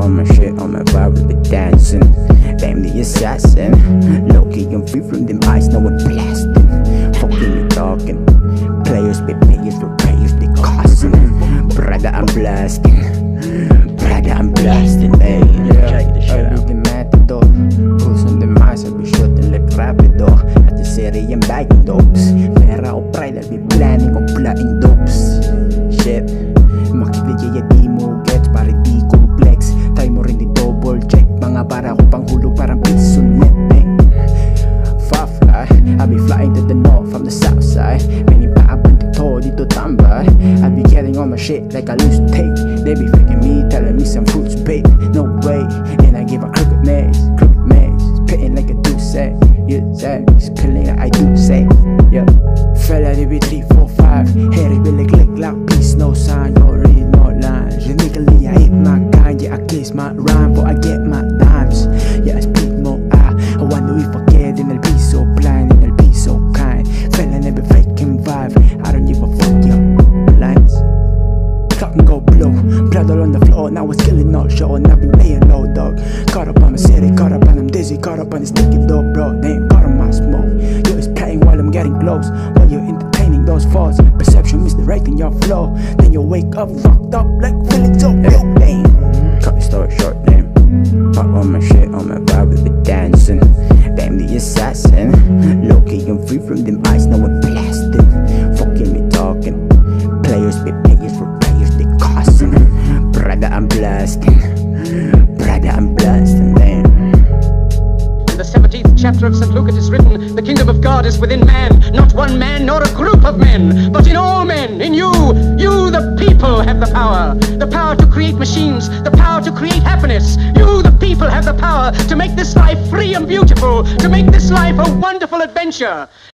on my shit, on my vibe, we be dancing. Damn the assassin. Low-key, I'm free from them eyes, no one blasting. Fucking me talking. Players be players, for players they costing. Brother, I'm blasting. Brother, I'm blasting. Hey, check the shit out. The matador. Who's on the mice, I'll be shooting like rapido. At the city, I'm bagging dopes. Pera o pride, I'll be planning or plotting dopes. Shit. Makikita di mo gets, para di complex. Try mo rin di double check. Mga para ko pang hulo, parang piso net. Far fly, I'll be flying to the north from the south side. Many paabang dito, dito tambay. I'll be getting on my shit like I lose tape. They be faking me, telling me some fruits bait. No way, and I give a crooked maze. Spitting like a Touché. You say, spilling like I do say. Yeah. Fella, they be 3, 4, 5. Here they be like click lock, peace, no sign, no read, no lines. Uniquely, I hit my kind, yeah, I kiss my rhyme, but I get my dimes. Yeah, I speak more, I wonder if I get, and I'll be so blind, and I'll be so kind. Fella, never faking vibe, I don't give a fuck, your lines. Clock and go blow, blood all on the floor, now it's killing no show, and I've been laying low, dog. Caught up on my city, caught up on I'm dizzy, caught up on the sticky dog, bro. They ain't caught on my smoke. Yo, it's playing while I'm getting close, while you're entertaining those false perception, misdirecting your flow. Then you wake up fucked up like feeling so real pain. Cut the story short, name. Pop on my shit, on my vibe, we be dancing. Damn the assassin. Low-key, I'm free from them eyes, no one blasting. Fucking me talking. Players be players, for players they costing. Brother, I'm blasting. Brother, I'm blasting, damn. In the 17th chapter of St. Luke it is written, the kingdom of God is within man, not one man nor a group of men, but in all men, in you. You, the people, have the power to create machines, the power to create happiness. You, the people, have the power to make this life free and beautiful, to make this life a wonderful adventure.